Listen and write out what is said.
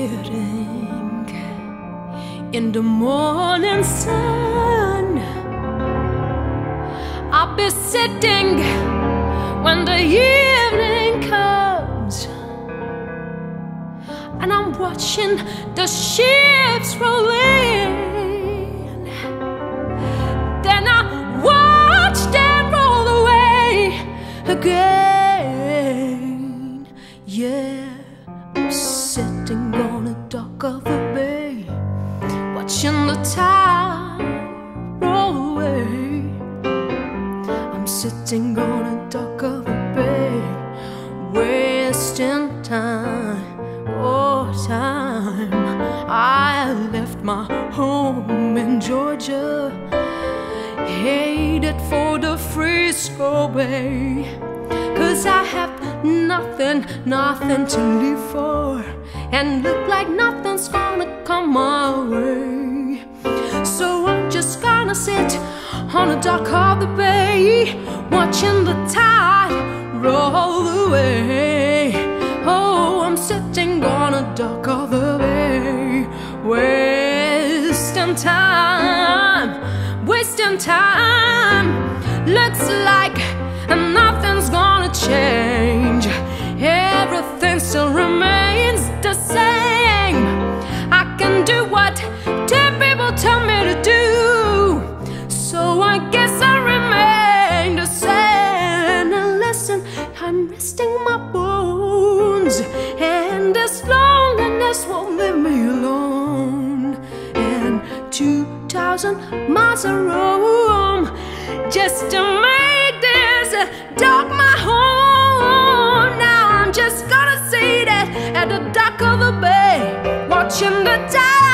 sitting in the morning sun. I'll be sitting when the evening comes, and I'm watching the ships roll in. Then I watch them roll away again. Yeah, I'm sitting on the dock of the bay, watching the tide roll away. I'm sitting on the dock of the bay, wasting time, oh time. I left my home in Georgia, headed for the Frisco Bay, 'cause I have nothing to live for, and look like nothing's gonna come my way. So I'm just gonna sit on the dock of the bay, watching the tide roll away. Oh, I'm sitting on the dock of the bay, wasting time, wasting time. Looks like nothing's gonna change, everything still remains the same. I can do what two people tell me to do, so I guess I remain the same. And listen, I'm resting my bones, and this loneliness won't leave me alone. And 2,000 miles of roam just to make this dock my home. Now I'm just gonna sit at the dock of the bay, watching the tide